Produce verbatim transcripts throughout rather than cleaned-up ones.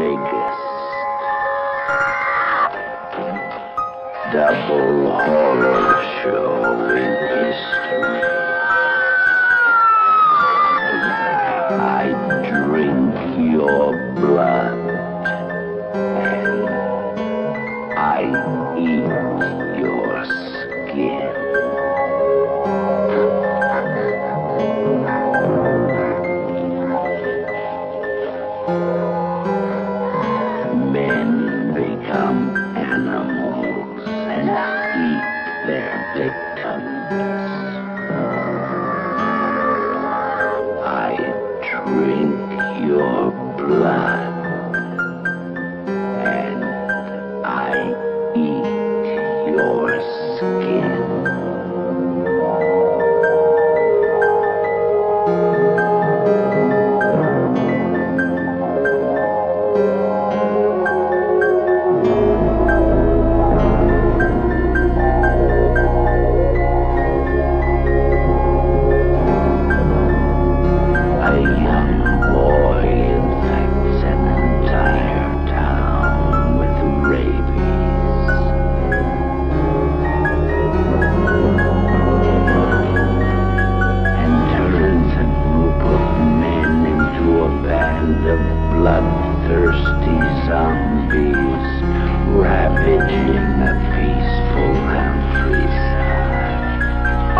Vegas. Double horror show in history. I drink your blood and I eat your skin. Men become animals and eat their victims. I drink your blood and I eat your skin. Bloodthirsty zombies ravaging a peaceful countryside.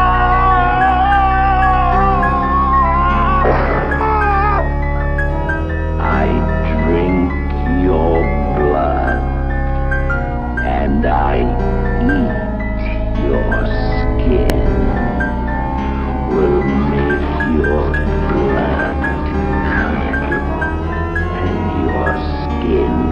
I drink your blood and I eat your skin. Will make your blood skin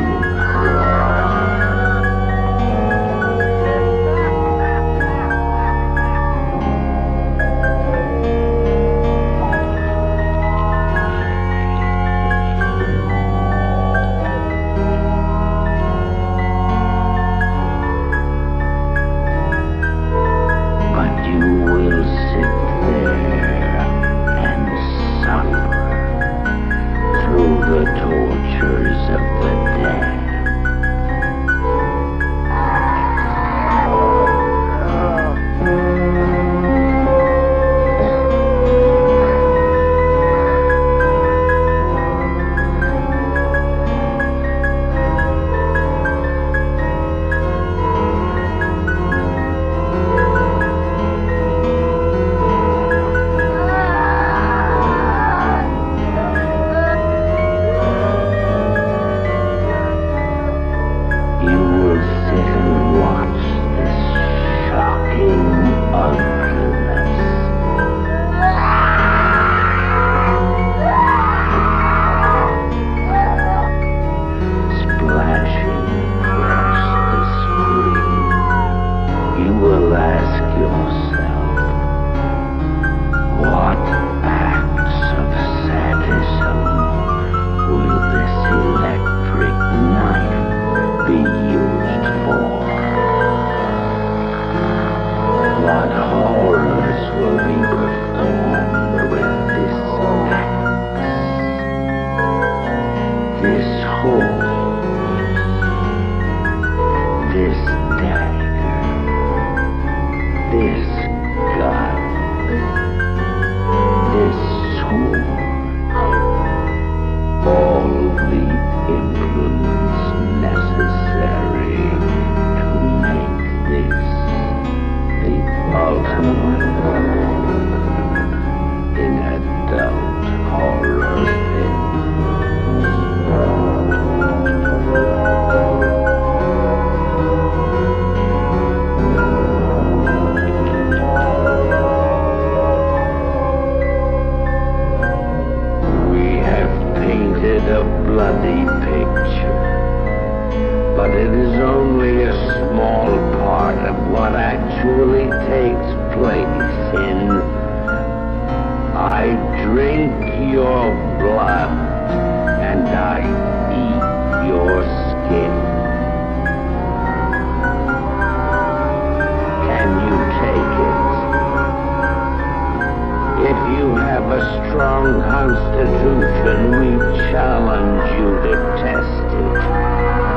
but you will sit there and suffer through the tortures of the dead. What horrors will be performed with this axe, this hoe, this dagger, this gun, this sword, all the implements necessary to make this ultimate in adult horror films. We have painted a bloody picture, but it is only a small part of what actually takes place in. I drink your blood and I eat your skin. Can you take it? If you have a strong constitution, we challenge you to test it.